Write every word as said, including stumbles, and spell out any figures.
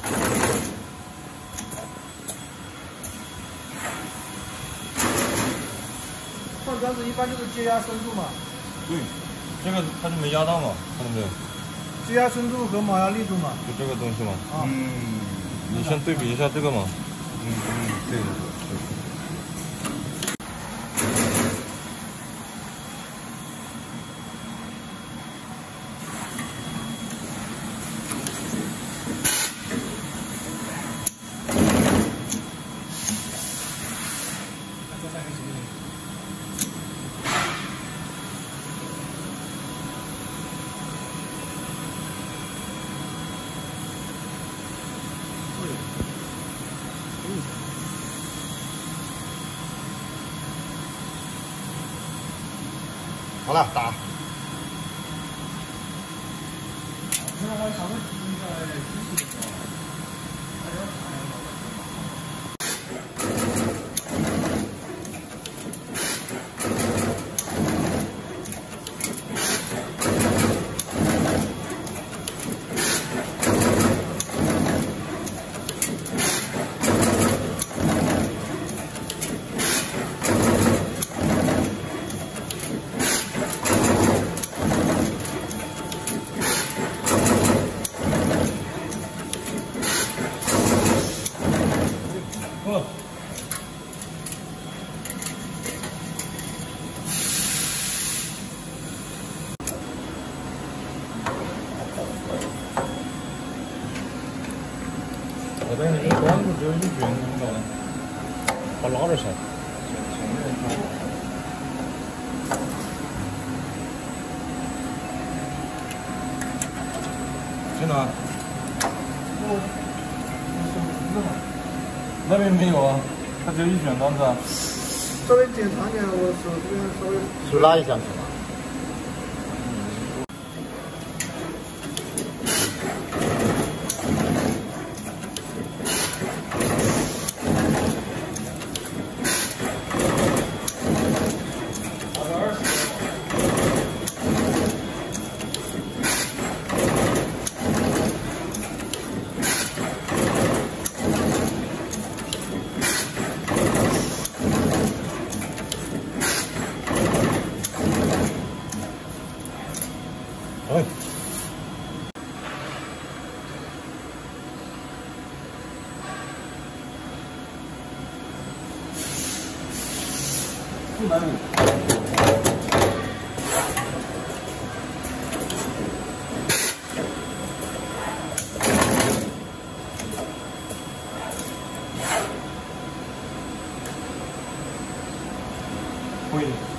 换砖子一般就是接压深度嘛。 对，这个它就没压到嘛，看到没有？ 接压深度和铆压力度嘛。 就这个东西嘛。 啊。嗯。 你先对比一下这个嘛。嗯嗯，对对对。 好了，打。 现在还想问题在机器的时候，大家看一下。 我在那个管子只有一卷，你知道吗？把拉着上。进来。 我那边没有啊，它只有一卷单子啊。 稍微检查一下，我手这边稍微。 手拉一下。 哎，四百五。会。